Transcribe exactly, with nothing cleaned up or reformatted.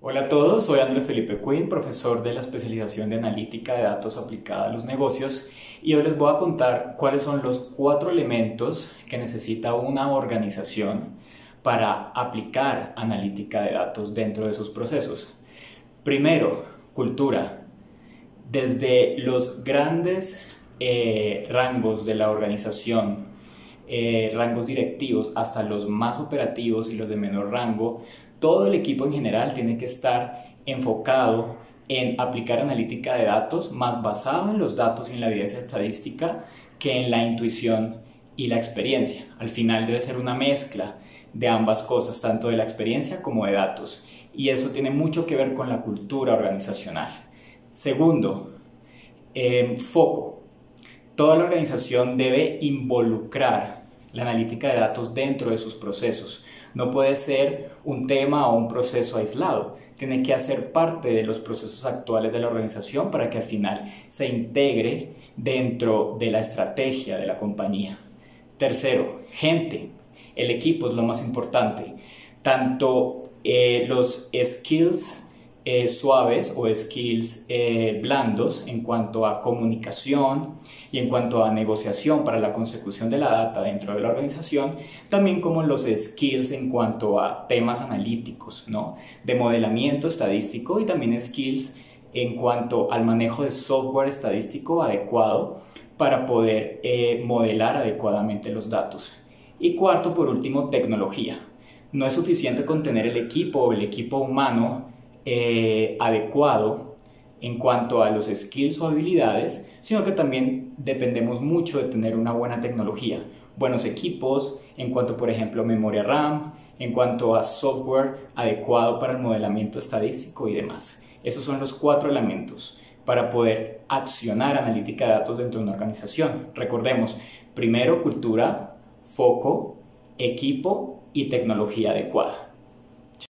Hola a todos, soy André Felipe Quinn, profesor de la especialización de analítica de datos aplicada a los negocios, y hoy les voy a contar cuáles son los cuatro elementos que necesita una organización para aplicar analítica de datos dentro de sus procesos. Primero, cultura. Desde los grandes eh, rangos de la organización, eh, rangos directivos, hasta los más operativos y los de menor rango, todo el equipo en general tiene que estar enfocado en aplicar analítica de datos más basado en los datos y en la evidencia estadística que en la intuición y la experiencia. Al final debe ser una mezcla de ambas cosas, tanto de la experiencia como de datos, y eso tiene mucho que ver con la cultura organizacional. Segundo, eh, foco. Toda la organización debe involucrar la analítica de datos dentro de sus procesos. No puede ser un tema o un proceso aislado. Tiene que hacer parte de los procesos actuales de la organización para que al final se integre dentro de la estrategia de la compañía. Tercero, gente. El equipo es lo más importante. Tanto eh, los skills Eh, suaves o skills eh, blandos en cuanto a comunicación y en cuanto a negociación para la consecución de la data dentro de la organización, también como los skills en cuanto a temas analíticos, ¿no? De modelamiento estadístico, y también skills en cuanto al manejo de software estadístico adecuado para poder eh, modelar adecuadamente los datos. Y cuarto, por último, tecnología. No es suficiente con tener el equipo o el equipo humano Eh, adecuado en cuanto a los skills o habilidades, sino que también dependemos mucho de tener una buena tecnología, buenos equipos en cuanto, por ejemplo, a memoria RAM, en cuanto a software adecuado para el modelamiento estadístico y demás. Esos son los cuatro elementos para poder accionar analítica de datos dentro de una organización. Recordemos, primero cultura, foco, equipo y tecnología adecuada.